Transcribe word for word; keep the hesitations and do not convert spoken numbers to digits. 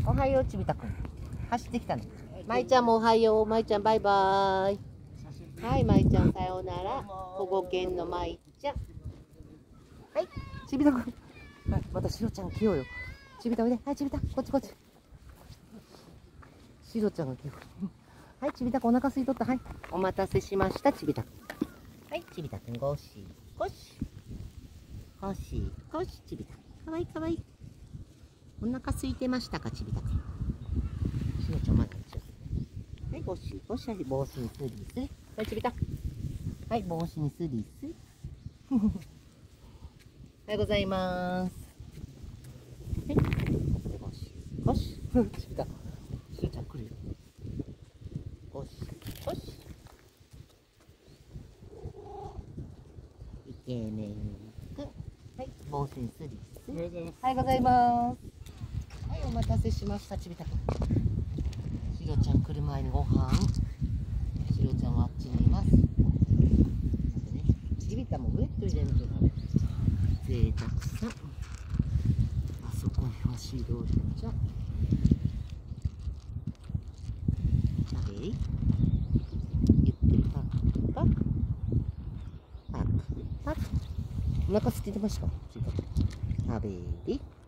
おはよう、ちびたくん。走ってきたの。まいちゃんもおはよう。まいちゃん、バイバーイ。はい、まいちゃん、さようなら。保護犬のまいちゃん。はい、ちびたくん。はい、またしろちゃん来ようよ。ちびたおいで。はい、ちびた、こっちこっち。しろちゃんが来よう。はい、ちびたくん、お腹すいとった。はい、お待たせしました、ちびたくん。はい、ちびたくん、ごしごし。ごしごし、ちびたくん。かわいいかわいい。お腹空いてましたか、ちびたくん。しのちゃん、まだ一応。はい、ゴシゴシ、帽子にスリスリ。はい、ちびた。はい、帽子にスリスリ。おはようございます。はい、ゴシゴシ。ちびた。しのちゃん来るよ。ゴシゴシ。イケメンくん。はい、帽子にスリスリ。おはようございます。はい、お待たせしました、ちびたくん。しろちゃん来る前にご飯。しろちゃんはあっちにいます。なんかね、ちびたもウェット入れると贅沢さん。あそこにはしろちゃん。食べい。ゆっくりパクパク。パクパク。お腹空いてましたか、ちびたくん。食べり。